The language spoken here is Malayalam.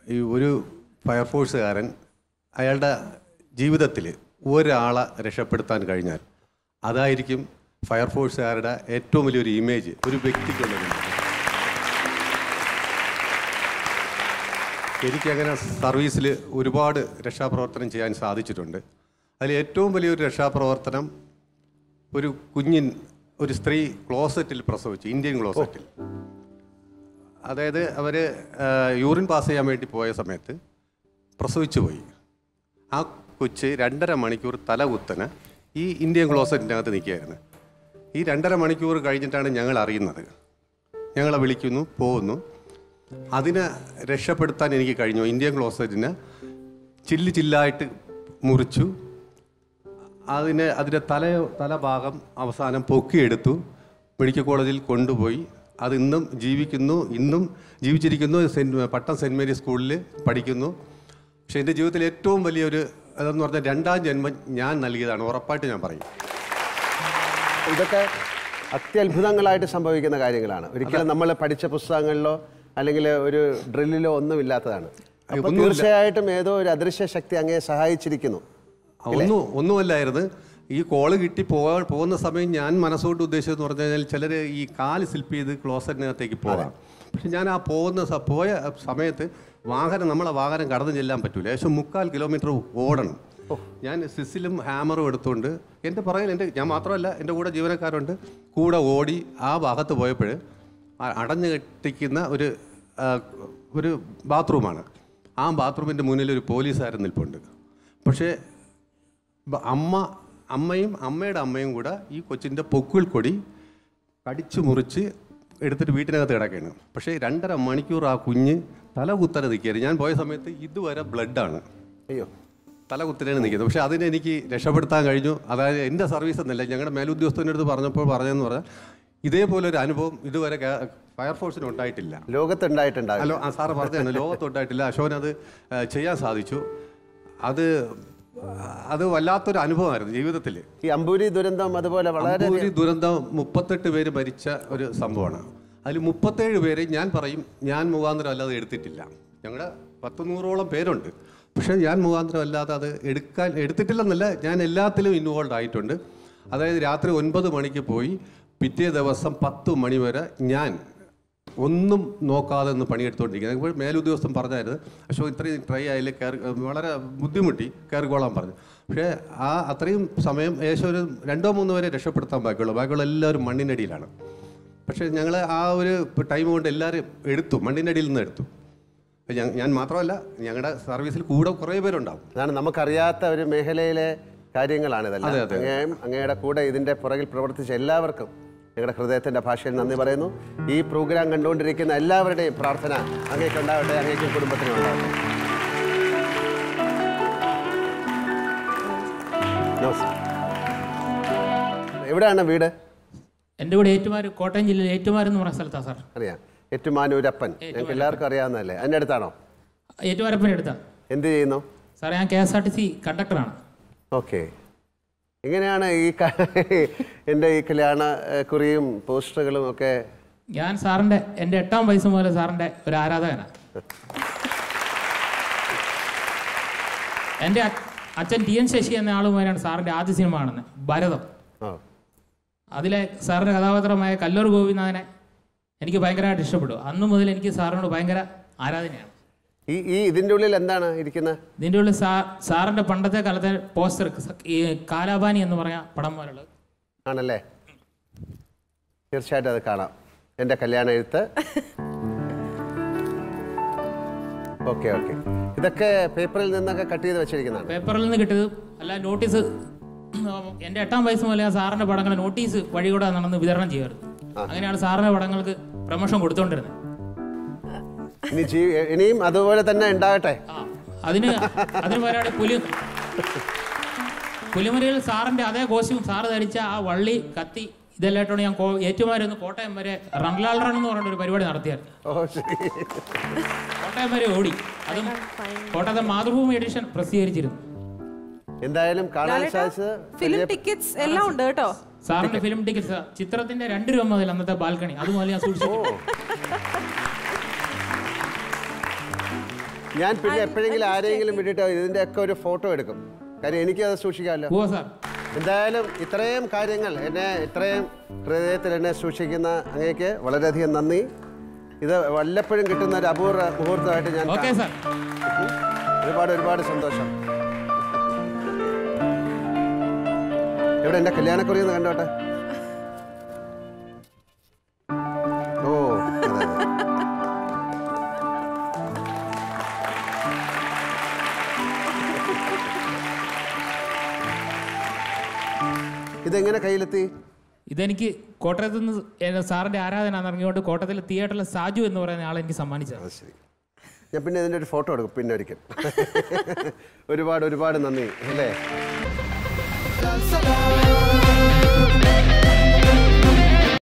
ഈ ഒരു ഫയർഫോഴ്സുകാരൻ അയാളുടെ ജീവിതത്തിൽ ഒരാളെ രക്ഷപ്പെടുത്താൻ കഴിഞ്ഞാൽ അതായിരിക്കും ഫയർഫോഴ്സുകാരുടെ ഏറ്റവും വലിയൊരു ഇമേജ് ഒരു വ്യക്തിക്കുള്ളത്. എനിക്കങ്ങനെ സർവീസിൽ ഒരുപാട് രക്ഷാപ്രവർത്തനം ചെയ്യാൻ സാധിച്ചിട്ടുണ്ട്. അതിൽ ഏറ്റവും വലിയൊരു രക്ഷാപ്രവർത്തനം ഒരു സ്ത്രീ ക്ലോസറ്റിൽ പ്രസവിച്ചു, ഇന്ത്യൻ ക്ലോസറ്റിൽ. അതായത് അവർ യൂറിൻ പാസ് ചെയ്യാൻ വേണ്ടി പോയ സമയത്ത് പ്രസവിച്ചു പോയി. ആ കൊച്ച് 2.5 മണിക്കൂർ തലകുത്തനെ ഈ ഇന്ത്യൻ ക്ലോസറ്റിൻ്റെ അകത്ത് നിൽക്കുകയായിരുന്നു. ഈ 2.5 മണിക്കൂർ കഴിഞ്ഞിട്ടാണ് ഞങ്ങൾ അറിയുന്നത്. ഞങ്ങളെ വിളിക്കുന്നു, പോകുന്നു. അതിനെ രക്ഷപ്പെടുത്താൻ എനിക്ക് കഴിഞ്ഞു. ഇന്ത്യൻ ക്ലോസറ്റിനെ ചില്ലായിട്ട് മുറിച്ചു. അതിൻ്റെ തലഭാഗം അവസാനം പൊക്കിയെടുത്തു, മെഡിക്കൽ കോളേജിൽ കൊണ്ടുപോയി. അത് ഇന്നും ജീവിച്ചിരിക്കുന്നു. പട്ടം സെൻറ്റ് മേരീസ് സ്കൂളിൽ പഠിക്കുന്നു. പക്ഷേ എൻ്റെ ജീവിതത്തിൽ ഏറ്റവും വലിയൊരു അതെന്ന് പറഞ്ഞാൽ 2ാം ജന്മം ഞാൻ നൽകിയതാണ്, ഉറപ്പായിട്ട് ഞാൻ പറയും. ഇതൊക്കെ അത്യത്ഭുതങ്ങളായിട്ട് സംഭവിക്കുന്ന കാര്യങ്ങളാണ്. ഒരിക്കലും നമ്മൾ പഠിച്ച പുസ്തകങ്ങളിലോ അല്ലെങ്കിൽ ഒരു ഡ്രില്ലിലോ ഒന്നും ഇല്ലാത്തതാണ്. അപ്പോൾ തീർച്ചയായിട്ടും ഏതോ ഒരു അദൃശ്യ ശക്തി അങ്ങേ സഹായിച്ചിരിക്കുന്നു. ഒന്നുമല്ലായിരുന്നു. ഈ കോള് കിട്ടി പോകുന്ന സമയം ഞാൻ മനസ്സുകൊണ്ട് ഉദ്ദേശിച്ചതെന്ന് പറഞ്ഞു കഴിഞ്ഞാൽ ചിലർ ഈ കാല് സ്ലിപ്പ് ചെയ്ത് ക്ലോസറ്റിനകത്തേക്ക് പോകാം. പക്ഷെ ഞാൻ ആ പോയ സമയത്ത് നമ്മളെ വാഹനം കടന്നു ചെല്ലാൻ പറ്റൂല. ഏകദേശം 3/4 കിലോമീറ്റർ ഓടണം. ഞാൻ സിസിലും ഹാമറും എടുത്തുകൊണ്ട് എൻ്റെ പുറകിൽ ഞാൻ മാത്രമല്ല, എൻ്റെ കൂടെ ജീവനക്കാരുണ്ട്, കൂടെ ഓടി ആ ഭാഗത്ത് പോയപ്പോൾ അടഞ്ഞു കെട്ടിക്കുന്ന ഒരു ബാത്റൂമാണ്. ആ ബാത്റൂമിൻ്റെ മുന്നിൽ ഒരു പോലീസുകാരൻ നിൽപ്പുണ്ട്. പക്ഷേ അമ്മയുടെ അമ്മയും കൂടെ ഈ കൊച്ചിൻ്റെ പൊക്കിൾ കൊടി കടിച്ചു മുറിച്ച് എടുത്തിട്ട് വീട്ടിനകത്ത് കിടക്കുകയാണ്. പക്ഷേ 2.5 മണിക്കൂർ ആ കുഞ്ഞ് തലകുത്തനെ നിൽക്കുകയായിരുന്നു. ഞാൻ പോയ സമയത്ത് ഇതുവരെ ബ്ലഡാണ്. അയ്യോ, തലകുത്തനാണ് നിൽക്കുന്നത്. പക്ഷേ അതിനെ എനിക്ക് രക്ഷപ്പെടുത്താൻ കഴിഞ്ഞു. അതായത് എൻ്റെ സർവീസ് എന്നല്ല, ഞങ്ങളുടെ മേലുദ്യോഗസ്ഥൻ്റെ അടുത്ത് പറഞ്ഞതെന്ന് പറഞ്ഞാൽ ഇതേപോലൊരു അനുഭവം ഇതുവരെ ഫയർഫോഴ്സിന് ഉണ്ടായിട്ടില്ല, ലോകത്തുണ്ടായിട്ടുണ്ടാവില്ല. സാറ് പറഞ്ഞതാണ്, ലോകത്തുണ്ടായിട്ടില്ല. അശോകനത് ചെയ്യാൻ സാധിച്ചു. അത് വല്ലാത്തൊരു അനുഭവമായിരുന്നു ജീവിതത്തിൽ. ഈ അമ്പൂരി ദുരന്തം അതുപോലെ അമ്പൂരി ദുരന്തം 38 പേര് മരിച്ച ഒരു സംഭവമാണ്. അതിൽ 37 പേര് ഞാൻ മുഖാന്തരം അല്ലാതെ എടുത്തിട്ടില്ല. ഞങ്ങളുടെ 100-100ഓളം പേരുണ്ട്. പക്ഷേ ഞാൻ മുഖാന്തരം അല്ലാതെ അത് എടുത്തിട്ടില്ലെന്നല്ല, ഞാൻ എല്ലാത്തിലും ഇൻവോൾവ് ആയിട്ടുണ്ട്. അതായത് രാത്രി 9 മണിക്ക് പോയി പിറ്റേ ദിവസം 10 മണി വരെ ഞാൻ ഒന്നും നോക്കാതെ ഒന്ന് പണിയെടുത്തുകൊണ്ടിരിക്കുന്നത്. ഇപ്പോൾ മേലുദ്യോഗസ്ഥൻ പറഞ്ഞായിരുന്നു, അശോക് ഇത്രയും ട്രൈ ആയാലും വളരെ ബുദ്ധിമുട്ടി കയറിക്കോളാൻ പറഞ്ഞു. പക്ഷേ അത്രയും സമയം ഏകദേശം ഒരു 2-3 പേരെ രക്ഷപ്പെടുത്താൻ ബാക്കിയുള്ള എല്ലാവരും മണ്ണിനടിയിലാണ്. പക്ഷേ ഞങ്ങൾ ആ ഒരു ടൈം കൊണ്ട് എല്ലാവരും മണ്ണിനടിയിൽ നിന്ന് എടുത്തു. ഞാൻ മാത്രമല്ല, ഞങ്ങളുടെ സർവീസിൽ കൂടെ കുറേ പേരുണ്ടാവും. അതാണ് നമുക്കറിയാത്ത ഒരു മേഖലയിലെ കാര്യങ്ങളാണിതെല്ലാം. അങ്ങയുടെ കൂടെ ഇതിൻ്റെ പുറകിൽ പ്രവർത്തിച്ച എല്ലാവർക്കും ഞങ്ങളുടെ ഹൃദയത്തിൻ്റെ ഭാഷയിൽ നന്ദി പറയുന്നു. ഈ പ്രോഗ്രാം കണ്ടുകൊണ്ടിരിക്കുന്ന എല്ലാവരുടെയും പ്രാർത്ഥന അങ്ങേക്കുണ്ടാവട്ടെ, അങ്ങേക്കും കുടുംബത്തിനും ഉണ്ടാവട്ടെ. എവിടെയാണ് വീട്? എൻ്റെ വീട് ഏറ്റുമാനൂർ, കോട്ടയം ജില്ലയിൽ ഏറ്റുമാനൂർ എന്ന് പറഞ്ഞ സ്ഥലത്താണ് സാർ. അറിയാം, ഏറ്റുമാനൂരപ്പൻ ഞങ്ങൾക്ക് എല്ലാവർക്കും അറിയാവുന്നതല്ലേ? അതിൻ്റെ അടുത്താണോ? ഏറ്റുമാനൂരപ്പൻ്റെ അടുത്താണ്. എന്ത് ചെയ്യുന്നു സാർ? ഞാൻ KSRTC കണ്ടക്ടറാണ്. ഓക്കെ. എങ്ങനെയാണ് എൻ്റെ ഈ കല്യാണ കുറിയും പോസ്റ്ററുകളും ഒക്കെ? ഞാൻ എൻ്റെ 8ാം വയസ്സ് മുതൽ സാറിൻ്റെ ഒരു ആരാധകനാണ്. എൻ്റെ അച്ഛൻ TN ശശി എന്ന ആളുമാരാണ് സാറിൻ്റെ ആദ്യ സിനിമ കാണുന്നത്, ഭരതം. അതിലെ സാറിൻ്റെ കഥാപാത്രമായ കല്ലൂർ ഗോപിനാഥനെ എനിക്ക് ഭയങ്കരമായിട്ട് ഇഷ്ടപ്പെടും. അന്നു മുതൽ എനിക്ക് സാറിനോട് ഭയങ്കര ആരാധനയാണ്. ഇതിൻ്റെ ഉള്ളിൽ എന്താണ് ഇരിക്കുന്നത്? ഇതിൻ്റെ ഉള്ളിൽ സാറിൻ്റെ പണ്ടത്തെ കാലത്തെ പോസ്റ്റർ, ഈ കാലാപാനി എന്ന് പറഞ്ഞ പടം പോലുള്ളത് ആണല്ലേ? തീർച്ചയായിട്ടും അത് കാണാം. എൻ്റെ കല്യാണ എഴുത്ത്. ഓക്കെ. ഇതൊക്കെ പേപ്പറിൽ നിന്നൊക്കെ കട്ട് ചെയ്ത് വെച്ചിരിക്കുന്നതാണ്? പേപ്പറിൽ നിന്ന് കിട്ടിയത് അല്ല, നോട്ടീസ്. എൻ്റെ 8ാം വയസ്സ് മുതൽ ഞാൻ സാറിൻ്റെ പടങ്ങൾ നോട്ടീസ് വഴി കൂടെ നടന്ന് വിതരണം ചെയ്യുമായിരുന്നു. അങ്ങനെയാണ് സാറിൻ്റെ പടങ്ങൾക്ക് പ്രമോഷൻ കൊടുത്തുകൊണ്ടിരുന്നത്. ഇനിയും അതുപോലെ തന്നെ ഉണ്ടാകട്ടെ. അതിന് പകരമാണ് പുലിമുരയിൽ സാറിൻ്റെ അതേ കോസ്റ്റ്യൂം സാറ് ധരിച്ച ആ വള്ളി, കത്തി ഇതെല്ലായിട്ടാണ് ഞാൻ ഏറ്റുമാനൂരിൽ കോട്ടയം വരെ റൺലാൽ റൺ എന്ന് പറഞ്ഞൊരു പരിപാടി നടത്തിയായിരുന്നു. കോട്ടയം വരെ ഓടി. അതും കോട്ടയത്തെ മാതൃഭൂമി എഡിഷൻ പ്രസിദ്ധീകരിച്ചിരുന്നു. എന്തായാലും കാണാൻ സാധിച്ചത് ഫിലിം ടിക്കറ്റ്സ് എല്ലാം ഉണ്ട് കേട്ടോ. സാറിന്റെ ഫിലിം ടിക്കറ്റ്സ് ചിത്രത്തിന്റെ 2 രൂപ മുതൽ അന്നത്തെ ബാൽക്കണി അതുപോലെ ഞാൻ സൂക്ഷിച്ചു. ഞാൻ പിന്നെ എപ്പോഴെങ്കിലും ആരെങ്കിലും വിട്ടിട്ട് ഇതിൻ്റെയൊക്കെ ഒരു ഫോട്ടോ എടുക്കും. കാര്യം എനിക്കത് സൂക്ഷിക്കാമല്ലോ. എന്തായാലും ഇത്രയും കാര്യങ്ങൾ എന്നെ ഇത്രയും ഹൃദയത്തിൽ എന്നെ സൂക്ഷിക്കുന്ന അങ്ങേക്ക് വളരെയധികം നന്ദി. ഇത് വല്ലപ്പോഴും കിട്ടുന്ന ഒരു അപൂർവ മുഹൂർത്തമായിട്ട് ഞാൻ ഒരുപാട് സന്തോഷം. എവിടെ എൻ്റെ കല്യാണക്കുറി ഒന്ന് കണ്ടോട്ടെ. ഓ അതെ. ഇതെങ്ങനെ കയ്യിലെത്തി? ഇതെനിക്ക് കോട്ടയത്ത് നിന്ന് സാറിന്റെ ആരാധന ഇറങ്ങിയോണ്ട് കോട്ടയത്തിലെ തിയേറ്ററിലെ സാജു എന്ന് പറയുന്ന ആളെ എനിക്ക് സമ്മാനിച്ചത്. ശരി, ഞാൻ പിന്നെ ഇതിൻ്റെ ഒരു ഫോട്ടോ എടുക്കും പിന്നെ ഒരിക്കൽ. ഒരുപാട് നന്ദി അല്ലേ.